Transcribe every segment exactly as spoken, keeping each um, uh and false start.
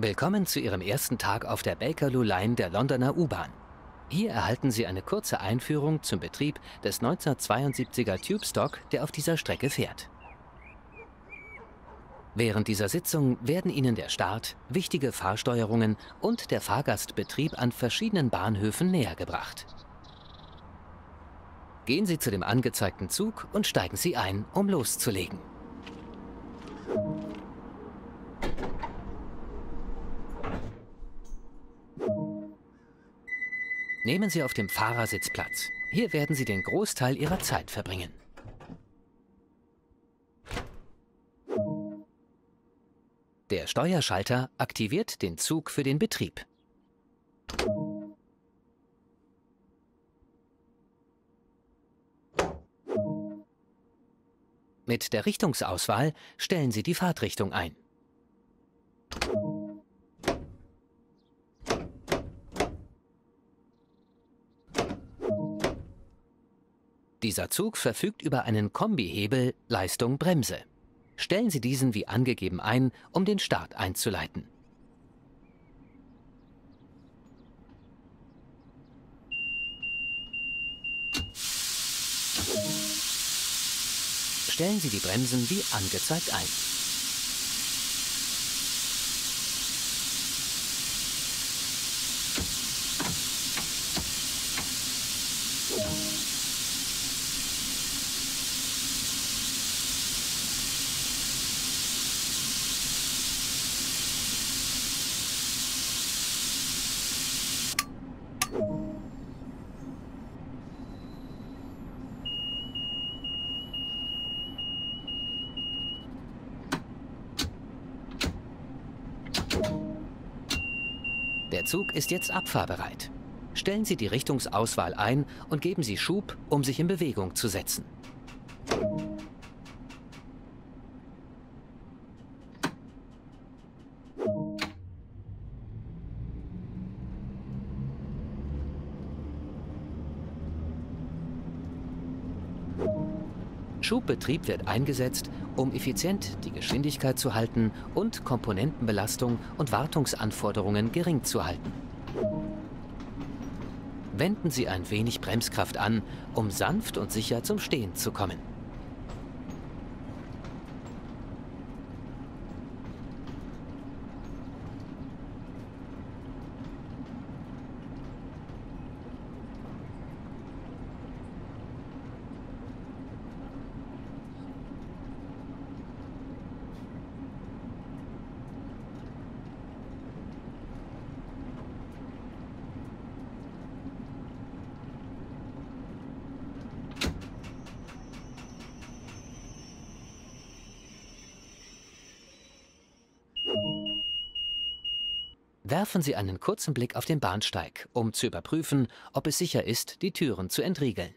Willkommen zu Ihrem ersten Tag auf der Bakerloo Line der Londoner U-Bahn. Hier erhalten Sie eine kurze Einführung zum Betrieb des neunzehnhundertzweiundsiebziger Tubestock, der auf dieser Strecke fährt. Während dieser Sitzung werden Ihnen der Start, wichtige Fahrsteuerungen und der Fahrgastbetrieb an verschiedenen Bahnhöfen nähergebracht. Gehen Sie zu dem angezeigten Zug und steigen Sie ein, um loszulegen. Nehmen Sie auf dem Fahrersitz Platz. Hier werden Sie den Großteil Ihrer Zeit verbringen. Der Steuerschalter aktiviert den Zug für den Betrieb. Mit der Richtungsauswahl stellen Sie die Fahrtrichtung ein. Dieser Zug verfügt über einen Kombihebel Leistung Bremse. Stellen Sie diesen wie angegeben ein, um den Start einzuleiten. Stellen Sie die Bremsen wie angezeigt ein. Der Zug ist jetzt abfahrbereit. Stellen Sie die Richtungsauswahl ein und geben Sie Schub, um sich in Bewegung zu setzen. Schubbetrieb wird eingesetzt, um effizient die Geschwindigkeit zu halten und Komponentenbelastung und Wartungsanforderungen gering zu halten. Wenden Sie ein wenig Bremskraft an, um sanft und sicher zum Stehen zu kommen. Werfen Sie einen kurzen Blick auf den Bahnsteig, um zu überprüfen, ob es sicher ist, die Türen zu entriegeln.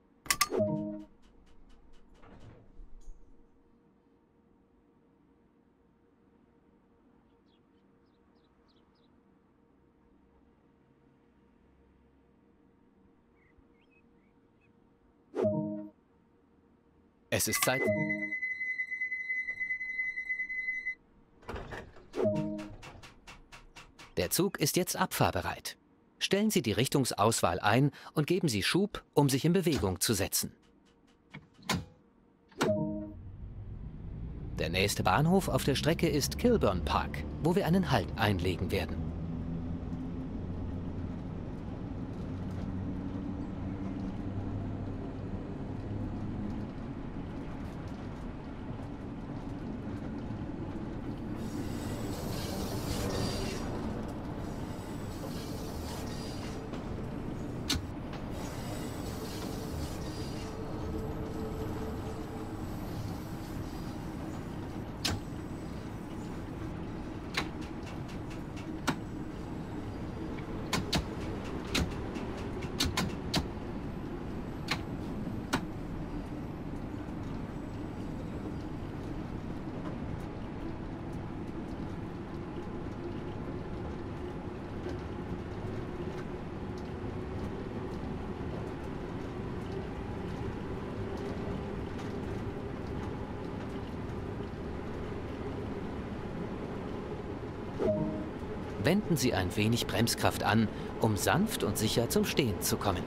Es ist Zeit. Der Zug ist jetzt abfahrbereit. Stellen Sie die Richtungsauswahl ein und geben Sie Schub, um sich in Bewegung zu setzen. Der nächste Bahnhof auf der Strecke ist Kilburn Park, wo wir einen Halt einlegen werden. Wenden Sie ein wenig Bremskraft an, um sanft und sicher zum Stehen zu kommen.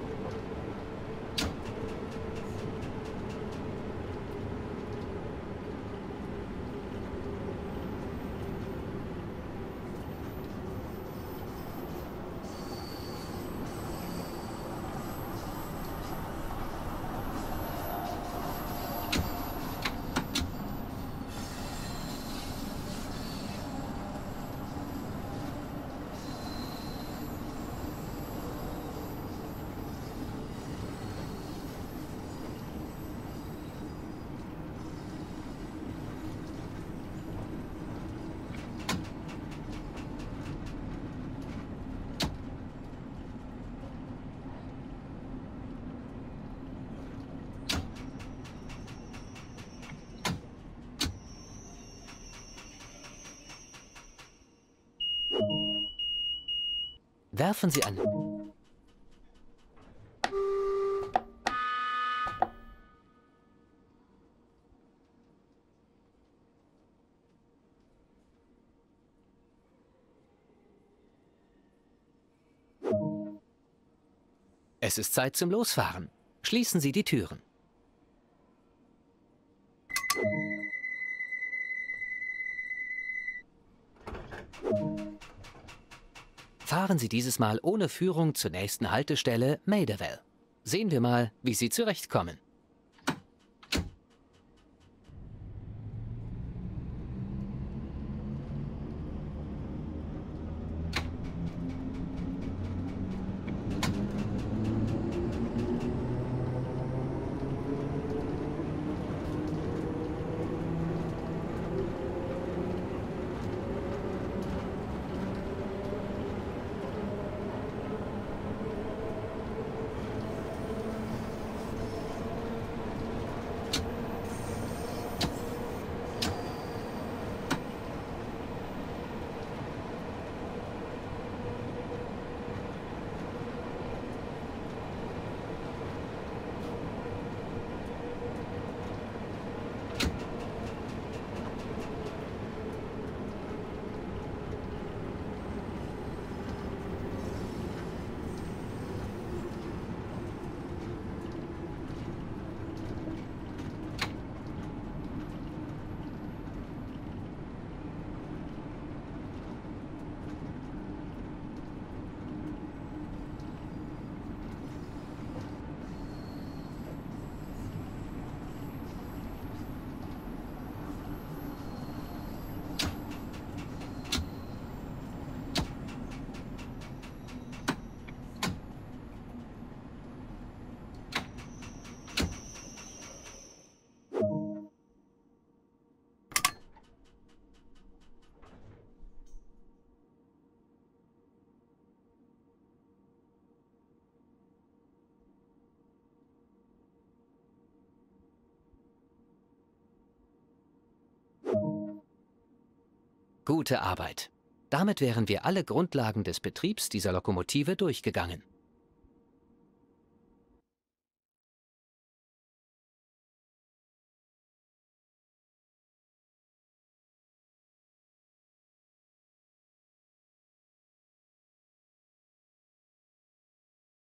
Werfen Sie an. Es ist Zeit zum Losfahren. Schließen Sie die Türen. Fahren Sie dieses Mal ohne Führung zur nächsten Haltestelle Maidavale. Sehen wir mal, wie Sie zurechtkommen. Gute Arbeit. Damit wären wir alle Grundlagen des Betriebs dieser Lokomotive durchgegangen.